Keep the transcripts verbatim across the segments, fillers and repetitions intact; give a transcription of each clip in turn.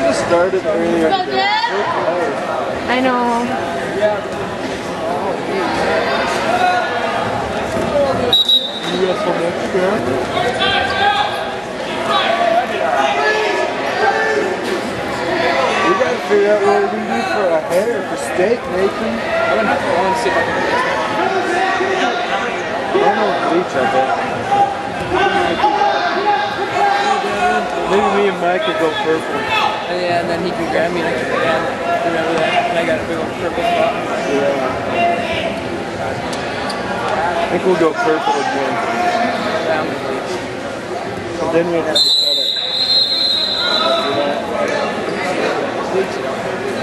should have started earlier. So good? I know. You got some extra? We gotta figure out what we're gonna do for a hair for steak, Nathan. I want to see if I can do this. I don't know bleach, I bet. Maybe me and Mike could go purple. And yeah, and then he can grab me and I can grab him. Remember that? And I got a big old purple spot. Yeah. I think we'll go purple again. Yeah, I'm gonna bleach. But then we'll have to cut it. Bleach it.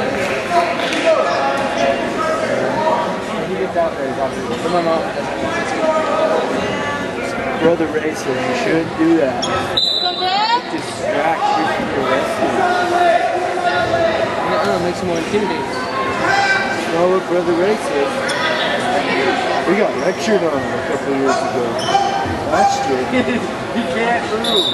He gets out there, he's obviously. But my mom doesn't. Brother Ray said you shouldn't do that. Distract you from your wrestling. Uh-uh, makes it more intimidating. That's not what Brother Ray said. We got lectured on him a couple years ago. Last year. He can't move.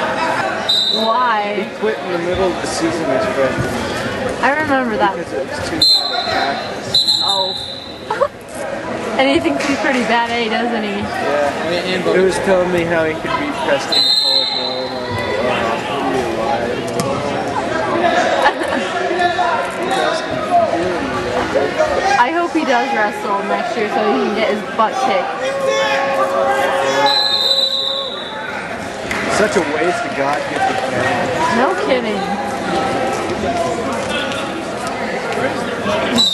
Why? He quit in the middle of the season as freshman. I remember that. Because it was too practice. Oh. And he thinks he's pretty bad A, doesn't he? Yeah. It was telling me how he could beat Preston College Road. And I'm like, oh, you're lying. I hope he does wrestle next year so he can get his butt kicked. Such a waste of God-gifted talent. No kidding.